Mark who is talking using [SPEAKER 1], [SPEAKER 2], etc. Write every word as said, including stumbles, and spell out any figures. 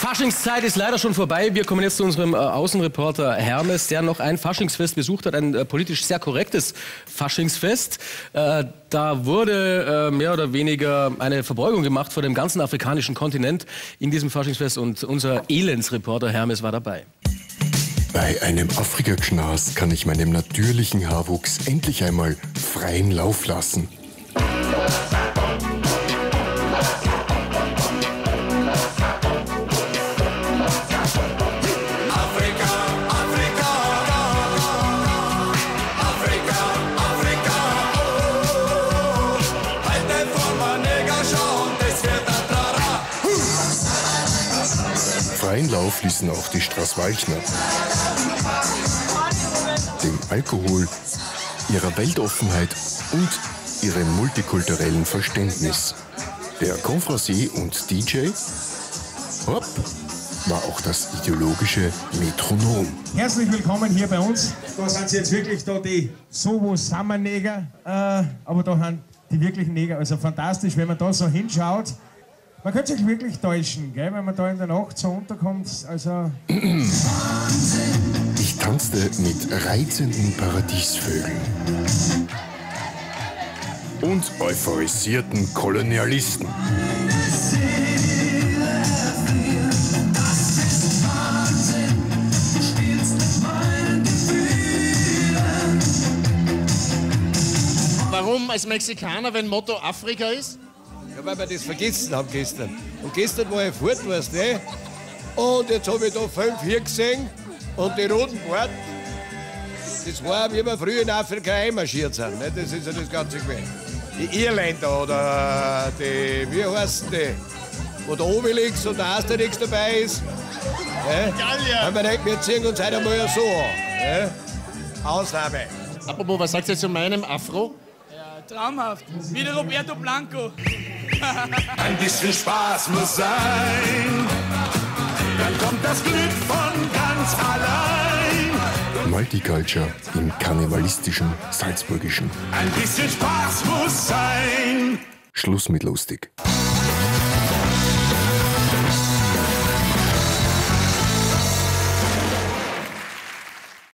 [SPEAKER 1] Faschingszeit ist leider schon vorbei. Wir kommen jetzt zu unserem äh, Außenreporter Hermes, der noch ein Faschingsfest besucht hat, ein äh, politisch sehr korrektes Faschingsfest. Äh, da wurde äh, mehr oder weniger eine Verbeugung gemacht vor dem ganzen afrikanischen Kontinent in diesem Faschingsfest und unser Elendsreporter Hermes war dabei.
[SPEAKER 2] Bei einem Afrika-Gschnas kann ich meinem natürlichen Haarwuchs endlich einmal freien Lauf lassen. Freien Lauf ließen auch die Straßwalchner. Dem Alkohol, ihrer Weltoffenheit und ihrem multikulturellen Verständnis. Der Confrancier und D J, hopp, war auch das ideologische Metronom.
[SPEAKER 3] Herzlich willkommen hier bei uns. Da sind sie jetzt wirklich da die Sowo-Summer-Neger, äh, aber da sind die wirklichen Neger. Also fantastisch, wenn man da so hinschaut. Man könnte sich wirklich täuschen, gell, wenn man da in der Nacht so unterkommt. Also
[SPEAKER 2] ich tanzte mit reizenden Paradiesvögeln und euphorisierten Kolonialisten.
[SPEAKER 4] Warum als Mexikaner, wenn Motto Afrika ist?
[SPEAKER 5] Ja, weil wir das vergessen haben gestern. Und gestern war ich fort, weißt du? Und jetzt habe ich da fünf hier gesehen. Und die roten Bord, das war, wie wir früher in Afrika einmarschiert sind. Ne? Das ist ja das Ganze gewesen. Die Irländer oder die, wie heißen die? Wo der Obelix und der Asterix dabei ist. Ne? Gallier. Haben wir gedacht, wir ziehen uns heute mal so an. Ne? Ausnahme.
[SPEAKER 4] Apropos, was sagt ihr zu meinem Afro?
[SPEAKER 6] Ja, traumhaft. Wie der Roberto Blanco.
[SPEAKER 7] Ein bisschen Spaß muss sein, dann kommt das Glück von ganz allein.
[SPEAKER 2] Multiculture im karnevalistischen Salzburgischen.
[SPEAKER 7] Ein bisschen Spaß muss sein.
[SPEAKER 2] Schluss mit lustig.